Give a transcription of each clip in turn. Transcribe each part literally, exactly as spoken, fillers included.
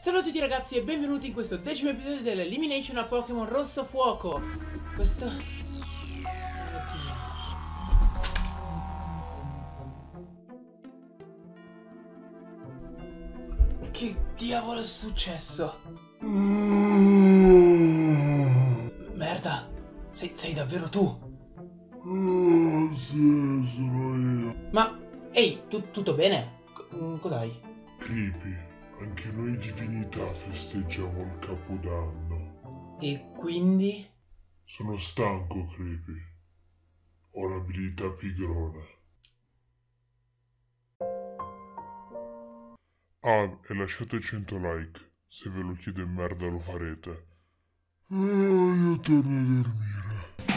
Salve a tutti ragazzi e benvenuti in questo decimo episodio dell'Elimination a Pokémon Rosso Fuoco. Questo... Che diavolo è successo? Merda, sei, sei davvero tu? Oh, sì, sono io. Ma, ehi, tu, tutto bene? C- cos'hai? Creepy, anche noi divinità festeggiamo il Capodanno. E quindi? Sono stanco, Creepy. Ho l'abilità pigrona. Ah, e lasciate cento like. Se ve lo chiedo in merda lo farete. Oh, io torno a dormire.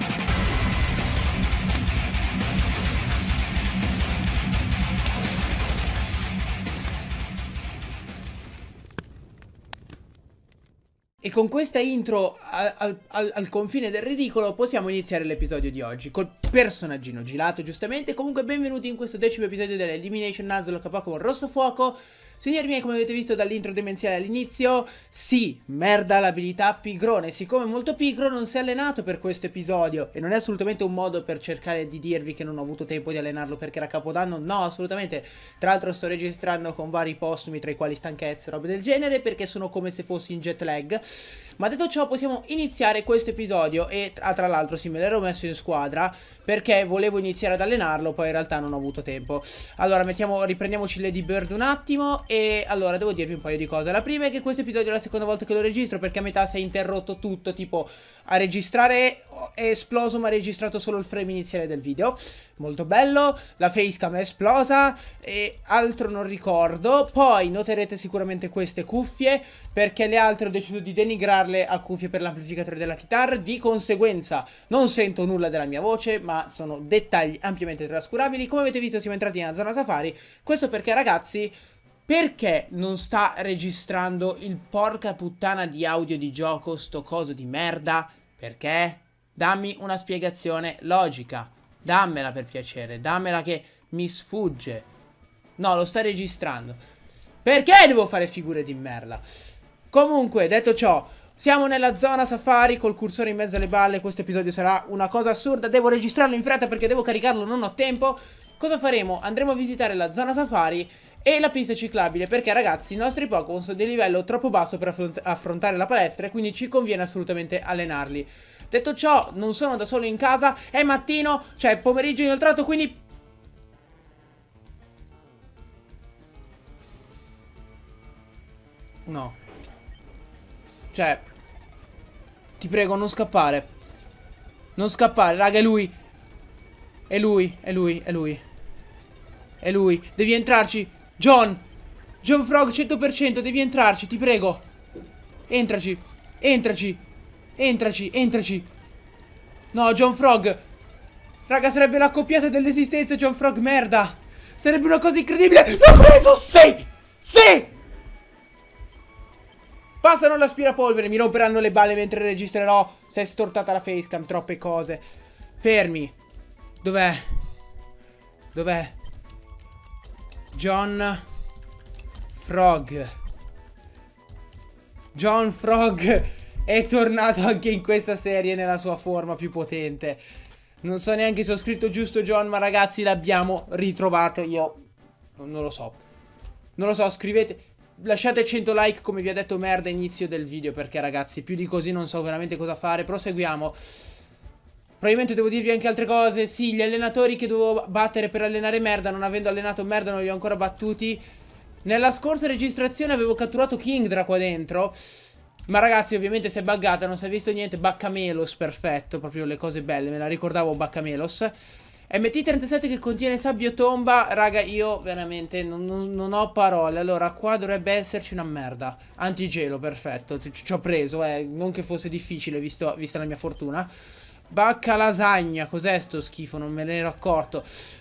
E con questa intro al, al, al confine del ridicolo possiamo iniziare l'episodio di oggi col personaggino gilato, giustamente. Comunque benvenuti in questo decimo episodio dell'Elimination Nuzlocke a Pokémon Rosso Fuoco. Signori miei, come avete visto dall'intro demenziale all'inizio, sì, merda l'abilità pigrone. Siccome è molto pigro non si è allenato per questo episodio. E non è assolutamente un modo per cercare di dirvi che non ho avuto tempo di allenarlo perché era Capodanno. No, assolutamente. Tra l'altro sto registrando con vari postumi, tra i quali stanchezze e robe del genere, perché sono come se fossi in jet lag. Ma detto ciò possiamo iniziare questo episodio. E tra, tra l'altro sì, me l'ero messo in squadra perché volevo iniziare ad allenarlo, poi in realtà non ho avuto tempo. Allora mettiamo, riprendiamo Lady Bird un attimo. E allora devo dirvi un paio di cose. La prima è che questo episodio è la seconda volta che lo registro, perché a metà si è interrotto tutto. Tipo a registrare è esploso ma ha registrato solo il frame iniziale del video. Molto bello. La facecam è esplosa e altro non ricordo. Poi noterete sicuramente queste cuffie, perché le altre ho deciso di denigrarle a cuffie per l'amplificatore della chitarra. Di conseguenza non sento nulla della mia voce, ma sono dettagli ampiamente trascurabili. Come avete visto siamo entrati nella zona safari. Questo perché ragazzi, perché non sta registrando il porca puttana di audio di gioco sto coso di merda? Perché? Dammi una spiegazione logica. Dammela per piacere, dammela che mi sfugge. No, lo sta registrando. Perché devo fare figure di merda? Comunque, detto ciò, siamo nella zona safari col cursore in mezzo alle balle. Questo episodio sarà una cosa assurda. Devo registrarlo in fretta perché devo caricarlo, non ho tempo. Cosa faremo? Andremo a visitare la zona safari e la pista ciclabile, perché ragazzi i nostri Pokémon sono di livello troppo basso per affront affrontare la palestra e quindi ci conviene assolutamente allenarli. Detto ciò, non sono da solo in casa, è mattino, cioè pomeriggio inoltrato, quindi... No. Cioè, ti prego non scappare. Non scappare, raga, è lui. È lui, è lui, è lui. È lui, devi entrarci. John, John Frog cento per cento, devi entrarci, ti prego. Entraci, entraci, entraci, entraci. No, John Frog. Raga, sarebbe l'accoppiata dell'esistenza, John Frog, merda. Sarebbe una cosa incredibile. L'ho preso, sì, sì. Passano l'aspirapolvere, mi romperanno le balle mentre registrerò. Si è stortata la facecam, troppe cose. Fermi. Dov'è? Dov'è? John Frog. John Frog è tornato anche in questa serie nella sua forma più potente. Non so neanche se ho scritto giusto John, ma ragazzi l'abbiamo ritrovato. Io non lo so. Non lo so, scrivete, lasciate cento like come vi ha detto merda inizio del video, perché ragazzi più di così non so veramente cosa fare. Proseguiamo. Probabilmente devo dirvi anche altre cose. Sì, gli allenatori che dovevo battere per allenare merda, non avendo allenato merda non li ho ancora battuti. Nella scorsa registrazione avevo catturato Kingdra qua dentro, ma ragazzi ovviamente si è buggata, non si è visto niente. Baccamelos, perfetto, proprio le cose belle, me la ricordavo Baccamelos. M T trentasette che contiene sabbiotomba. Raga, io veramente non, non, non ho parole. Allora, qua dovrebbe esserci una merda. Antigelo, perfetto, ci ho preso, eh. Non che fosse difficile, visto, vista la mia fortuna. Bacca lasagna, cos'è sto schifo? Non me ne ero accorto.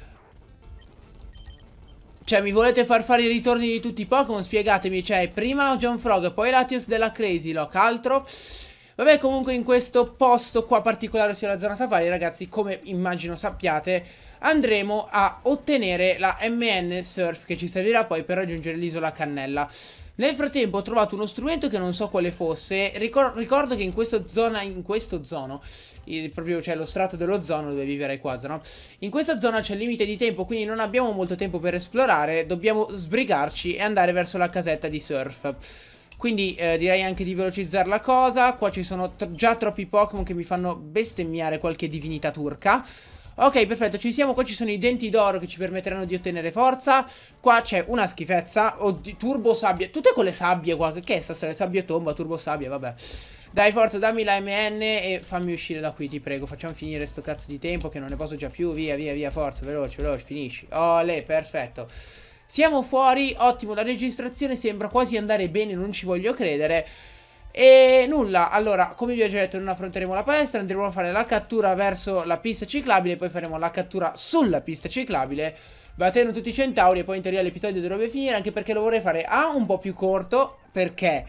Cioè, mi volete far fare i ritorni di tutti i Pokémon? Spiegatemi, cioè, prima John Frog, poi Latios della Crazy Lock, altro. Vabbè, comunque in questo posto qua particolare, ossia la zona safari, ragazzi, come immagino sappiate, andremo a ottenere la M N Surf, che ci servirà poi per raggiungere l'isola Cannella. Nel frattempo ho trovato uno strumento che non so quale fosse. Ricor ricordo che in questa zona, in questo zono, il, proprio c'è lo strato dell'ozono dove vive Rayquaza, no? In questa zona c'è il limite di tempo, quindi non abbiamo molto tempo per esplorare. Dobbiamo sbrigarci e andare verso la casetta di Surf. Quindi eh, direi anche di velocizzare la cosa. Qua ci sono già troppi Pokémon che mi fanno bestemmiare qualche divinità turca. Ok, perfetto, ci siamo. Qua ci sono i denti d'oro che ci permetteranno di ottenere forza. Qua c'è una schifezza. Oddio, turbo sabbia. Tutte quelle sabbie qua. Che è sta storia? Sabbia tomba, turbo sabbia, vabbè. Dai, forza, dammi la M N e fammi uscire da qui, ti prego. Facciamo finire sto cazzo di tempo che non ne posso già più. Via, via, via, forza, veloce, veloce, finisci. Olè, perfetto. Siamo fuori, ottimo, la registrazione sembra quasi andare bene, non ci voglio credere. E nulla, allora, come vi ho già detto, non affronteremo la palestra, andremo a fare la cattura verso la pista ciclabile, poi faremo la cattura sulla pista ciclabile, battendo tutti i centauri e poi in teoria l'episodio dovrebbe finire, anche perché lo vorrei fare A, un po' più corto, perché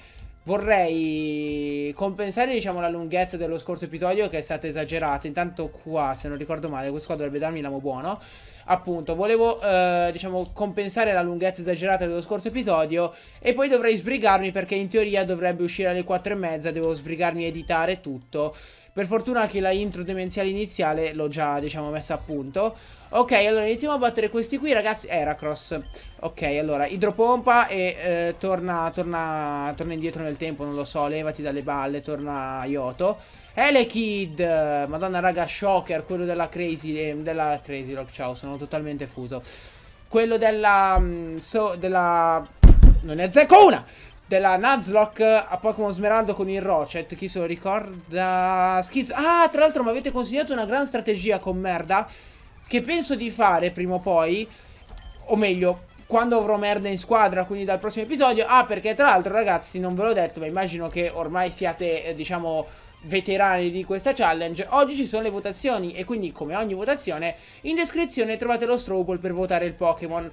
vorrei compensare, diciamo, la lunghezza dello scorso episodio che è stata esagerata. Intanto qua, se non ricordo male, questo qua dovrebbe darmi l'amo buono. Appunto, volevo, eh, diciamo, compensare la lunghezza esagerata dello scorso episodio. E poi dovrei sbrigarmi perché in teoria dovrebbe uscire alle quattro e mezza. Devo sbrigarmi a editare tutto. Per fortuna che la intro demenziale iniziale l'ho già, diciamo, messa a punto. Ok, allora iniziamo a battere questi qui, ragazzi. Heracross. Ok, allora, idropompa e eh, torna, torna, torna indietro nel tempo, non lo so, levati dalle balle, torna Yoto. Elekid, madonna raga, Shocker, quello della Crazy, eh, della Crazy Rock, ciao, sono totalmente fuso. Quello della, um, so, della, non ne azzecco una! Della Nuzlocke a Pokémon Smeraldo con il Rochet, chi se lo ricorda? Schiz ah, tra l'altro mi avete consigliato una gran strategia con merda, che penso di fare prima o poi, o meglio, quando avrò merda in squadra, quindi dal prossimo episodio. Ah, perché tra l'altro ragazzi, non ve l'ho detto, ma immagino che ormai siate, eh, diciamo, veterani di questa challenge. Oggi ci sono le votazioni e quindi, come ogni votazione, in descrizione trovate lo straw poll per votare il Pokémon.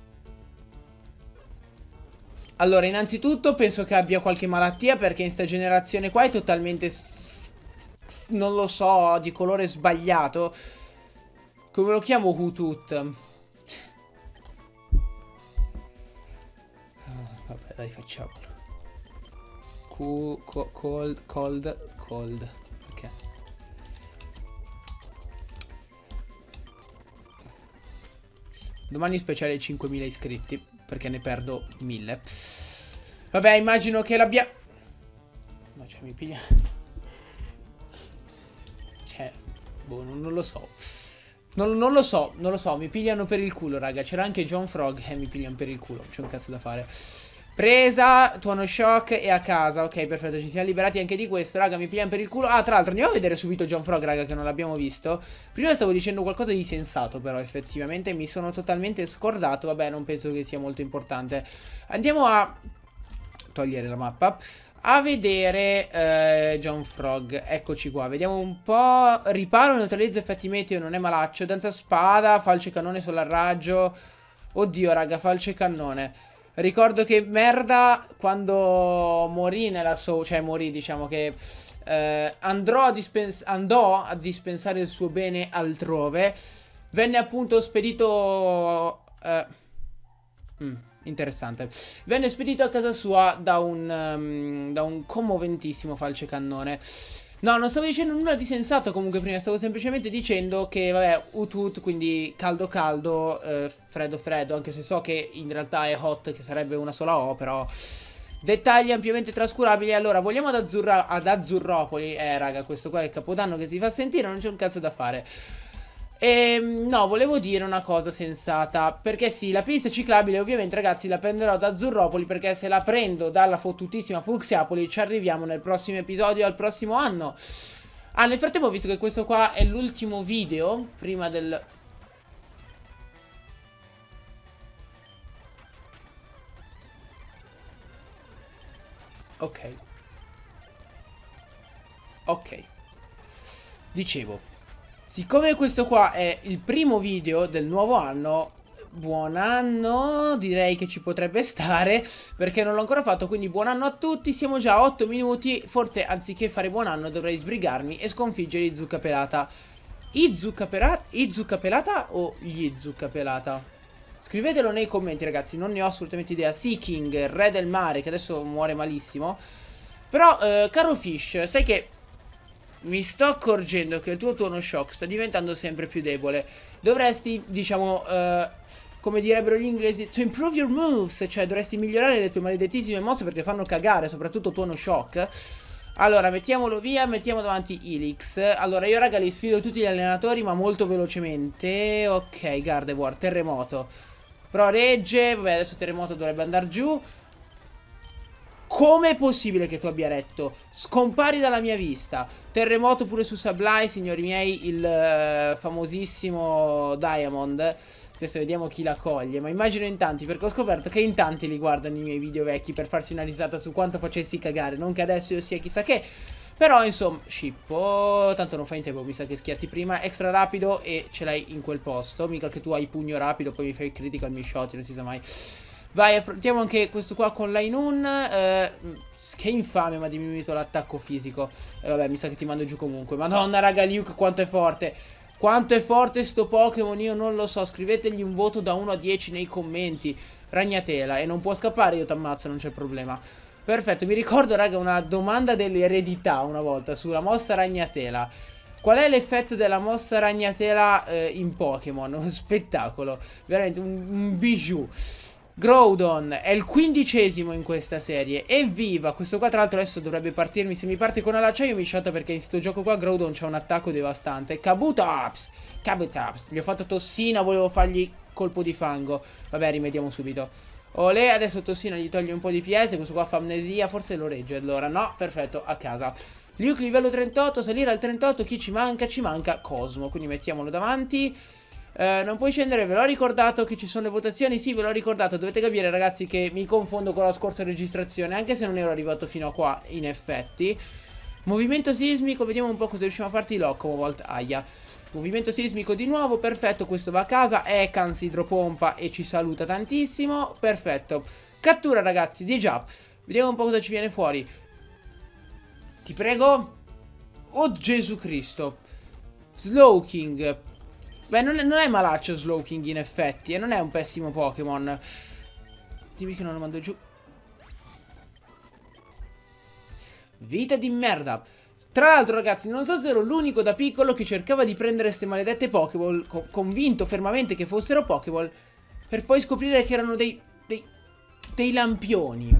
Allora, innanzitutto penso che abbia qualche malattia, perché in sta generazione qua è totalmente, non lo so, di colore sbagliato. Come lo chiamo? Hutut. Vabbè, dai, facciamolo. Q, co, cold, cold, cold. Ok. Domani speciale cinquemila iscritti, perché ne perdo mille. Vabbè, immagino che l'abbia... No, cioè, mi piglia... Cioè, boh, non, non lo so. Non, non lo so, non lo so, mi pigliano per il culo, raga. C'era anche John Frog e mi pigliano per il culo. C'è un cazzo da fare. Presa, tuono shock e a casa. Ok, perfetto, ci siamo liberati anche di questo, raga, mi pigliano per il culo. Ah, tra l'altro andiamo a vedere subito John Frog, raga, che non l'abbiamo visto. Prima stavo dicendo qualcosa di sensato, però effettivamente mi sono totalmente scordato. Vabbè, non penso che sia molto importante. Andiamo a togliere la mappa, a vedere eh, John Frog. Eccoci qua, vediamo un po'. Riparo, neutralizza effetti meteo, non è malaccio. Danza spada, falce cannone solarraggio. Oddio raga, falce cannone. Ricordo che merda, quando morì nella sua, cioè morì, diciamo che eh, andrò a dispens andò a dispensare il suo bene altrove. Venne appunto spedito eh, mm, interessante. Venne spedito a casa sua da un um, da un commoventissimo falce cannone. No, non stavo dicendo nulla di sensato comunque prima, stavo semplicemente dicendo che, vabbè, utut, quindi caldo caldo, eh, freddo freddo, anche se so che in realtà è hot, che sarebbe una sola O, però... Dettagli ampiamente trascurabili. Allora, vogliamo ad, Azzurra ad Azzurropoli. Eh, raga, questo qua è il capodanno che si fa sentire, non c'è un cazzo da fare. Ehm, no, volevo dire una cosa sensata. Perché sì, la pista ciclabile ovviamente, ragazzi, la prenderò da Azzurropoli, perché se la prendo dalla fottutissima Fuxiapoli ci arriviamo nel prossimo episodio, al prossimo anno. Ah, nel frattempo ho visto che questo qua è l'ultimo video prima del... Ok. Ok. Dicevo, siccome questo qua è il primo video del nuovo anno, buon anno, direi che ci potrebbe stare, perché non l'ho ancora fatto, quindi buon anno a tutti. Siamo già a otto minuti, forse anziché fare buon anno dovrei sbrigarmi e sconfiggere i Zuccapelata. I Zuccapelata? I Zuccapelata o gli Zuccapelata? Scrivetelo nei commenti, ragazzi, non ne ho assolutamente idea. Seeking, re del mare, che adesso muore malissimo. Però, eh, caro Fish, sai che mi sto accorgendo che il tuo tuono shock sta diventando sempre più debole. Dovresti, diciamo, eh, come direbbero gli inglesi, to improve your moves. Cioè, dovresti migliorare le tue maledettissime mosse perché fanno cagare, soprattutto tuono shock. Allora, mettiamolo via, mettiamo davanti Helix. Allora, io raga li sfido tutti gli allenatori, ma molto velocemente. Ok, Gardevoir, terremoto. Però regge, vabbè, adesso terremoto dovrebbe andare giù. Come è possibile che tu abbia retto? Scompari dalla mia vista. Terremoto pure su Sableye, signori miei, il uh, famosissimo Diamond. Questo vediamo chi la coglie. Ma immagino in tanti, perché ho scoperto che in tanti li guardano i miei video vecchi per farsi una risata su quanto facessi cagare. Non che adesso io sia chissà che. Però insomma, Scippo, tanto non fai in tempo, mi sa che schiatti prima. Extra rapido e ce l'hai in quel posto. Mica che tu hai pugno rapido, poi mi fai critical mi shot, non si sa mai. Vai, affrontiamo anche questo qua con Lainun. eh, Che infame, mi ha diminuito l'attacco fisico. E eh, vabbè, mi sa che ti mando giù comunque. Madonna raga, Luke quanto è forte. Quanto è forte sto Pokémon, io non lo so. Scrivetegli un voto da uno a dieci nei commenti. Ragnatela, e non può scappare, io t'ammazzo, non c'è problema. Perfetto, mi ricordo raga una domanda dell'eredità una volta sulla mossa Ragnatela. Qual è l'effetto della mossa Ragnatela eh, in Pokémon? Un spettacolo, veramente un, un bijou. Groudon è il quindicesimo in questa serie. Evviva! Questo qua tra l'altro adesso dovrebbe partirmi. Se mi parte con l'acciaio mi shotta, perché in sto gioco qua Groudon c'ha un attacco devastante. Kabutops! Kabutops! Gli ho fatto tossina, volevo fargli colpo di fango. Vabbè, rimediamo subito. Olè, adesso tossina gli toglie un po' di P S. Questo qua fa amnesia, forse lo regge allora. No, perfetto, a casa. Luke livello trentotto, salire al trentotto. Chi ci manca? Ci manca Cosmo, quindi mettiamolo davanti. Uh, non puoi scendere, ve l'ho ricordato che ci sono le votazioni. Sì, ve l'ho ricordato. Dovete capire ragazzi che mi confondo con la scorsa registrazione, anche se non ero arrivato fino a qua in effetti. Movimento sismico, vediamo un po' cosa riusciamo a farti. Locomovolt, aia. Movimento sismico di nuovo, perfetto, questo va a casa. Ekans idropompa e ci saluta tantissimo. Perfetto. Cattura ragazzi, di già. Vediamo un po' cosa ci viene fuori. Ti prego. Oh Gesù Cristo. Slowking. Beh, non è, non è malaccio Slowking in effetti, e non è un pessimo Pokémon. Dimmi che non lo mando giù. Vita di merda. Tra l'altro ragazzi, non so se ero l'unico da piccolo che cercava di prendere ste maledette Pokéball, co convinto fermamente che fossero Pokéball, per poi scoprire che erano dei, dei, dei lampioni.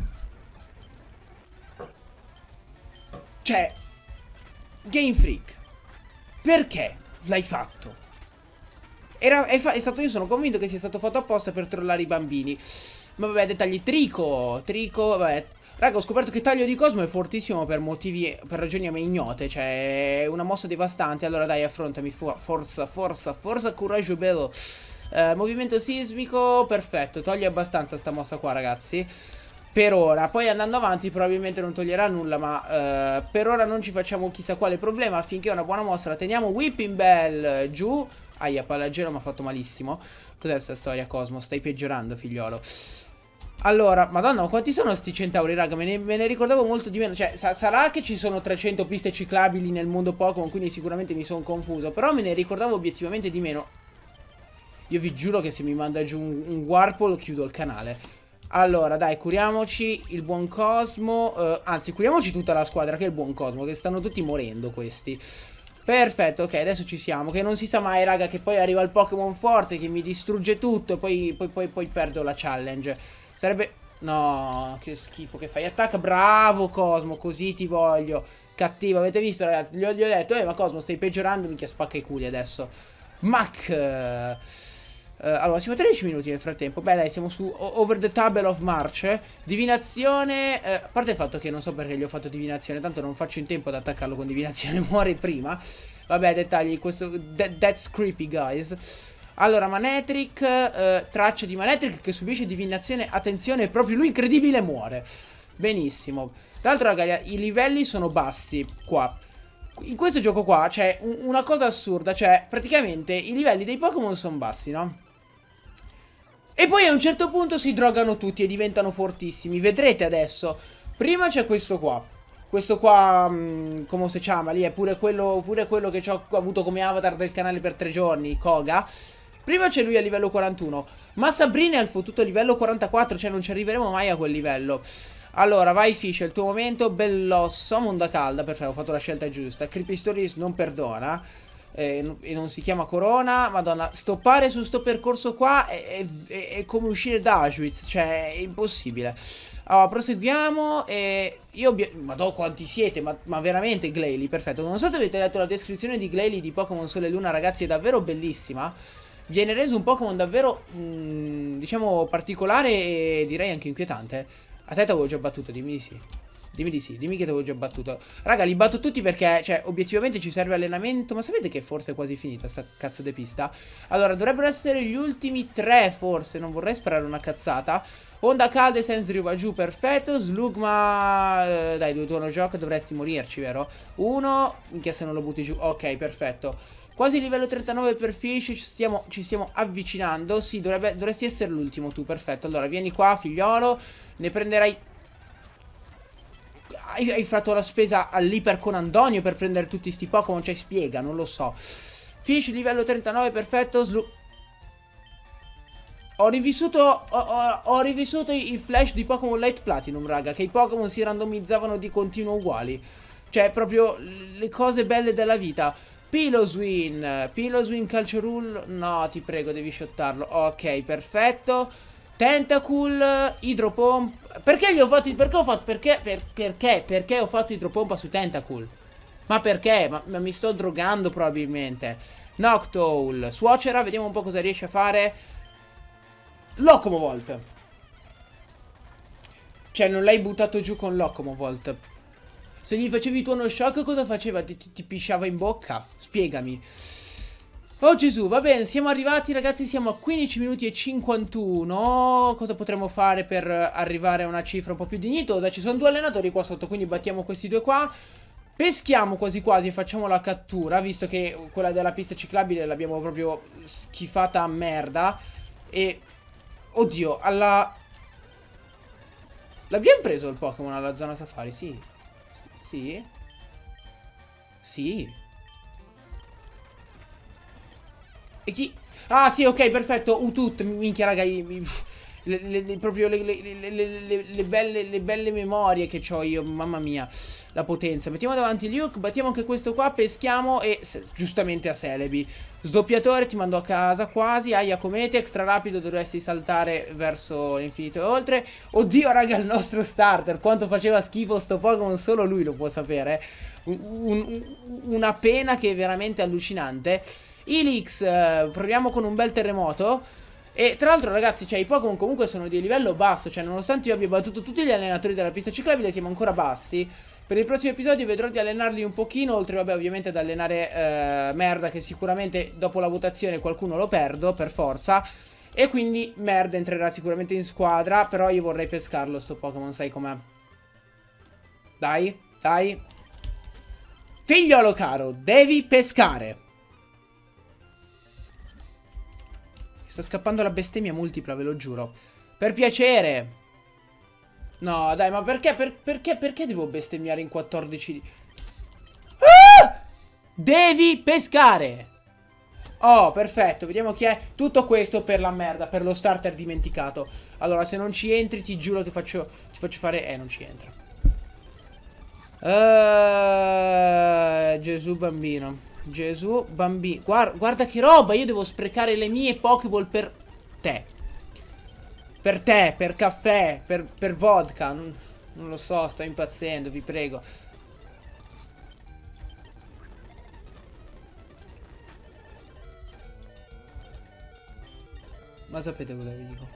Cioè, Game Freak, perché l'hai fatto? Era, è, è stato, io sono convinto che sia stato fatto apposta per trollare i bambini. Ma vabbè, dettagli. Trico, Trico, vabbè. Raga, ho scoperto che Taglio di Cosmo è fortissimo per motivi, per ragioni a me ignote. Cioè, è una mossa devastante. Allora dai, affrontami, forza, forza, forza, coraggio bello. eh, Movimento sismico, perfetto. Toglie abbastanza sta mossa qua, ragazzi, per ora. Poi andando avanti probabilmente non toglierà nulla, ma eh, per ora non ci facciamo chissà quale problema. Affinché è una buona mossa la teniamo. Whipping Bell giù. Aia, Palagero mi ha fatto malissimo. Cos'è questa storia, Cosmo? Stai peggiorando, figliolo. Allora, madonna, quanti sono sti centauri, raga? Me ne, me ne ricordavo molto di meno. Cioè, sa sarà che ci sono trecento piste ciclabili nel mondo Pokémon, quindi sicuramente mi sono confuso. Però me ne ricordavo obiettivamente di meno. Io vi giuro che se mi manda giù un, un Warpole chiudo il canale. Allora, dai, curiamoci il buon Cosmo. uh, Anzi, curiamoci tutta la squadra, che è il buon Cosmo, che stanno tutti morendo questi. Perfetto, ok, adesso ci siamo. Che non si sa mai, raga, che poi arriva il Pokémon forte che mi distrugge tutto e poi, poi, poi, poi perdo la challenge. Sarebbe... No, che schifo che fai. Attacca, bravo Cosmo, così ti voglio. Cattivo, avete visto ragazzi? Gli ho, gli ho detto, eh ma Cosmo stai peggiorando, minchia spacca i culi adesso. Mac... Uh, allora, siamo tredici minuti nel frattempo. Beh dai, siamo su Over the Table of March. Divinazione, uh, a parte il fatto che non so perché gli ho fatto divinazione, tanto non faccio in tempo ad attaccarlo con divinazione, muore prima. Vabbè, dettagli, questo that, That's creepy, guys. Allora, Manectric, uh, traccia di Manectric che subisce divinazione. Attenzione, proprio lui incredibile muore. Benissimo. Tra l'altro, raga, i livelli sono bassi qua. In questo gioco qua c'è un, una cosa assurda. Cioè, praticamente i livelli dei Pokémon sono bassi, no? E poi a un certo punto si drogano tutti e diventano fortissimi. Vedrete adesso. Prima c'è questo qua. Questo qua, mh, come si chiama? Lì è pure quello, pure quello che ho avuto come avatar del canale per tre giorni, Koga. Prima c'è lui a livello quarantuno, ma Sabrina è al fottuto livello quarantaquattro, cioè non ci arriveremo mai a quel livello. Allora, vai Fish, è il tuo momento. Bell'osso, Monda Calda, perfetto, ho fatto la scelta giusta. Creepy Stories non perdona. Eh, e non si chiama Corona. Madonna, stoppare su sto percorso qua è, è, è come uscire da Auschwitz, cioè è impossibile. Allora, proseguiamo e io... Madonna, quanti siete, ma, ma veramente Glalie, perfetto. Non so se avete letto la descrizione di Glalie di Pokémon Sole e Luna, ragazzi, è davvero bellissima. Viene reso un Pokémon davvero, mh, diciamo, particolare e direi anche inquietante. A te t'avevo già battuto, dimmi di sì. Dimmi di sì, dimmi che t'avevo già battuto. Raga, li batto tutti perché, cioè, obiettivamente ci serve allenamento. Ma sapete che forse è quasi finita sta cazzo di pista? Allora, dovrebbero essere gli ultimi tre, forse. Non vorrei sparare una cazzata. Onda calda, Sensryu va giù, perfetto. Slugma, eh, dai, due turno gioco, dovresti morirci, vero? Uno, minchia se non lo butti giù. Ok, perfetto. Quasi livello trentanove per Fish, ci stiamo, ci stiamo avvicinando. Sì, dovrebbe, dovresti essere l'ultimo tu, perfetto. Allora, vieni qua, figliolo. Ne prenderai... Hai, hai fatto la spesa all'Iper con Andonio per prendere tutti sti Pokémon, cioè spiega, non lo so. Fish, livello trentanove, perfetto. Slu... Ho rivissuto, ho, ho, ho rivissuto i, i flash di Pokémon Light Platinum, raga, che i Pokémon si randomizzavano di continuo uguali. Cioè, proprio le cose belle della vita. Piloswin, Piloswin Calcio Rule, no, ti prego, devi shottarlo. Ok, perfetto. Tentacool, Idropompa. Perché gli ho fatto, perché ho fatto, perché, per, perché, perché ho fatto Idropompa su Tentacool? Ma perché? Ma, ma mi sto drogando probabilmente. Noctowl, Swatchera, vediamo un po' cosa riesce a fare. Locomovolt. Cioè, non l'hai buttato giù con Locomovolt. Se gli facevi tuono shock, cosa faceva? Ti, ti, ti pisciava in bocca? Spiegami. Oh Gesù, va bene, siamo arrivati ragazzi, siamo a quindici minuti e cinquantuno. Cosa potremmo fare per arrivare a una cifra un po' più dignitosa? Ci sono due allenatori qua sotto, quindi battiamo questi due qua. Peschiamo quasi quasi e facciamo la cattura, visto che quella della pista ciclabile l'abbiamo proprio schifata a merda. E... oddio, alla... L'abbiamo preso il Pokémon alla zona safari, sì. Sì. Sì. E chi? Ah sì, ok, perfetto. Utut, minchia raga, i, i, le, le, le, proprio le, le, le, belle, le belle memorie che ho io, mamma mia. La potenza. Mettiamo davanti Luke, battiamo anche questo qua, peschiamo e se, giustamente a Celebi. Sdoppiatore, ti mando a casa quasi. Aia comete, extra rapido, dovresti saltare verso l'infinito e oltre. Oddio raga, il nostro starter, quanto faceva schifo sto Pokémon, solo lui lo può sapere. Un, un, una pena che è veramente allucinante. Elix, eh, proviamo con un bel terremoto. E tra l'altro ragazzi, cioè i Pokémon comunque sono di livello basso. Cioè nonostante io abbia battuto tutti gli allenatori della pista ciclabile, siamo ancora bassi. Per il prossimo episodio vedrò di allenarli un pochino. Oltre vabbè ovviamente ad allenare eh, Merda, che sicuramente dopo la votazione qualcuno lo perdo per forza. E quindi Merda entrerà sicuramente in squadra. Però io vorrei pescarlo sto Pokémon, sai com'è. Dai, dai. Figliolo caro, devi pescare. Sta scappando la bestemmia multipla, ve lo giuro. Per piacere. No, dai, ma perché? Per, perché? Perché devo bestemmiare in quattordici? Ah! Devi pescare. Oh, perfetto. Vediamo chi è. Tutto questo per la merda, per lo starter dimenticato. Allora, se non ci entri, ti giuro che faccio, ti faccio fare... Eh, non ci entra. Uh, Gesù bambino. Gesù bambino. Guarda, guarda che roba. Io devo sprecare le mie Pokéball per te. Per te, per caffè, per, per vodka. Non, non lo so, sto impazzendo, vi prego. Ma sapete cosa vi dico?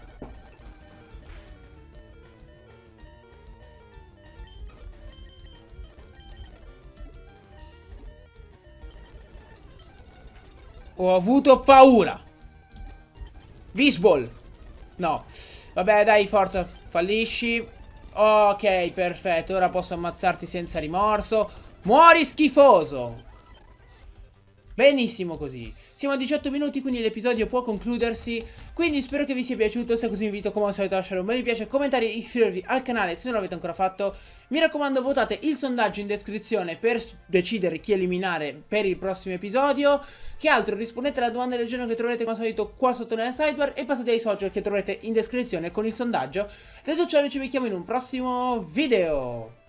Ho avuto paura. Bisball. No. Vabbè, dai, forza. Fallisci. Ok, perfetto. Ora posso ammazzarti senza rimorso. Muori, schifoso. Benissimo così. Siamo a diciotto minuti, quindi l'episodio può concludersi. Quindi spero che vi sia piaciuto. Se così vi invito come al solito a lasciare un bel mi piace, commentare e iscrivervi al canale se non l'avete ancora fatto. Mi raccomando, votate il sondaggio in descrizione per decidere chi eliminare per il prossimo episodio. Che altro? Rispondete alla domanda del genere che troverete come al solito qua sotto nella sidebar e passate ai social che troverete in descrizione con il sondaggio. Detto ciò, noi ci becchiamo in un prossimo video.